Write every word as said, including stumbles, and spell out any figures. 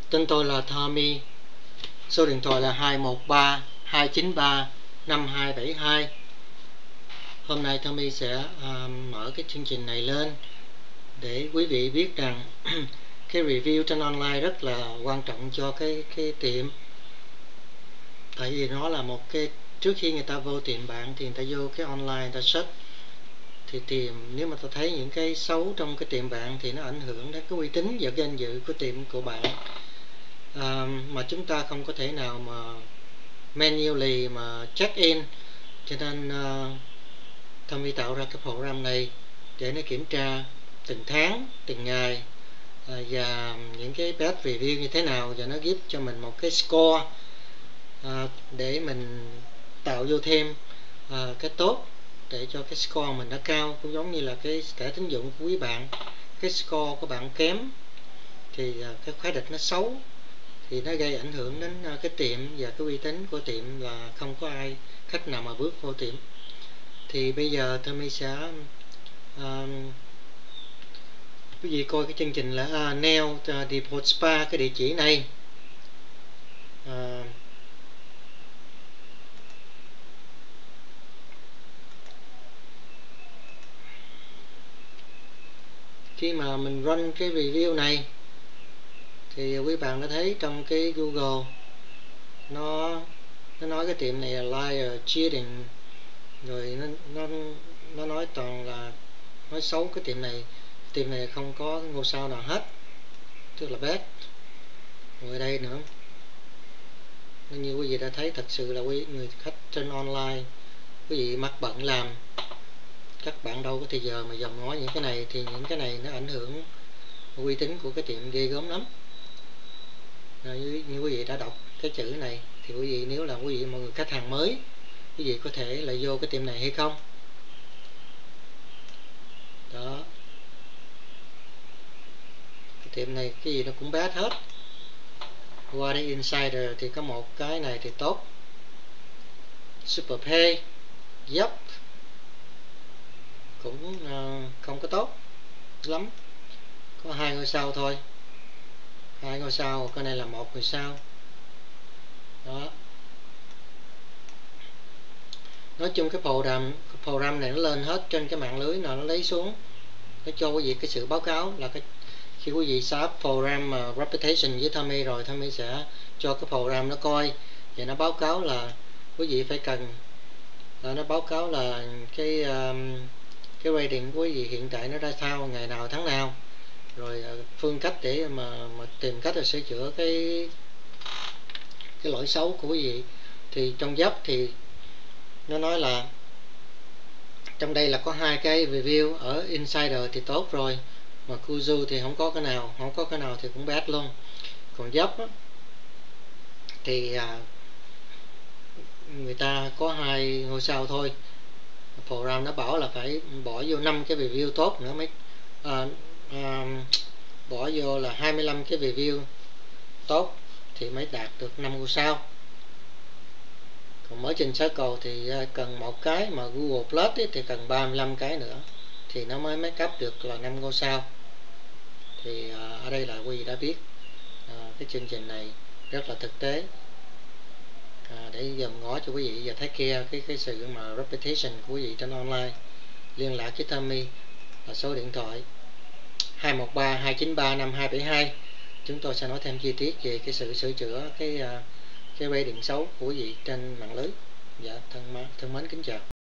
Tên tôi là Tommy, số điện thoại là hai một ba hai chín ba năm hai bảy hai. Hôm nay Tommy sẽ uh, mở cái chương trình này lên để quý vị biết rằng cái review trên online rất là quan trọng cho cái cái tiệm. Tại vì nó là một cái, trước khi người ta vô tiệm bạn thì người ta vô cái online người ta search, thì tìm, nếu mà ta thấy những cái xấu trong cái tiệm bạn thì nó ảnh hưởng đến cái uy tín và cái danh dự của tiệm của bạn. À, mà chúng ta không có thể nào mà manually mà check in, cho nên uh, Tommy tạo ra cái program này để nó kiểm tra từng tháng, từng ngày uh, và những cái bad review như thế nào, và nó giúp cho mình một cái score uh, để mình tạo vô thêm uh, cái tốt để cho cái score mình nó cao. Cũng giống như là cái thẻ tín dụng của quý bạn, cái score của bạn kém thì uh, cái khóa địch nó xấu, thì nó gây ảnh hưởng đến uh, cái tiệm và cái uy tín của tiệm, là không có ai khách nào mà bước vô tiệm. Thì bây giờ Tommy sẽ uh, quý vị coi cái chương trình là uh, Nail uh, Depot Spa, cái địa chỉ này. Uh, khi mà mình run cái review này thì quý bạn đã thấy trong cái Google nó nó nói cái tiệm này là liar, cheating, rồi nó nó nó nói toàn là nói xấu cái tiệm này. Tiệm này không có ngôi sao nào hết, tức là bad. Rồi đây nữa, như quý vị đã thấy, thật sự là quý người khách trên online, quý vị mắc bận làm, các bạn đâu có thời giờ mà dòm ngó những cái này, thì những cái này nó ảnh hưởng uy tín của cái tiệm ghê gớm lắm. Rồi, như, như quý vị đã đọc cái chữ này thì quý vị, nếu là quý vị mọi người khách hàng mới, quý vị có thể là vô cái tiệm này hay không. Đó, cái tiệm này cái gì nó cũng bad hết. Qua đây Insider thì có một cái này thì tốt, Superpay, Yup cũng uh, không có tốt lắm, có hai ngôi sao thôi, hai ngôi sao, cái này là một ngôi sao. Đó, nói chung cái program cái program này nó lên hết trên cái mạng lưới nào, nó lấy xuống, nó cho quý vị cái sự báo cáo là cái khi quý vị set program uh, reputation với Tommy rồi, Tommy sẽ cho cái program nó coi và nó báo cáo là quý vị phải cần uh, nó báo cáo là cái um, cái rating của quý vị hiện tại nó ra sao, ngày nào tháng nào, rồi uh, phương cách để mà, mà tìm cách là sửa chữa cái cái lỗi xấu của quý vị. Thì trong Yup thì nó nói là trong đây là có hai cái review, ở Insider thì tốt rồi, mà Kuzu thì không có cái nào, không có cái nào thì cũng bad luôn. Còn Yup á, thì à, người ta có hai ngôi sao thôi. Program nó bảo là phải bỏ vô năm cái review tốt nữa mới à, à, bỏ vô là hai mươi lăm cái review tốt thì mới đạt được năm ngôi sao. Còn mới trên Circle thì cần một cái, mà Google Plus ấy, thì cần ba mươi lăm cái nữa thì nó mới make up được là năm ngôi sao. Thì à, ở đây là quý vị đã biết à, cái chương trình này rất là thực tế, à, để dòm ngó cho quý vị và thấy kia cái cái sự mà reputation của quý vị trên online. Liên lạc với Tommy là số điện thoại hai một ba hai chín ba năm hai bảy hai. Chúng tôi sẽ nói thêm chi tiết về cái sự sửa chữa cái cái rating xấu của quý vị trên mạng lưới. Dạ, thân thân mến kính chào.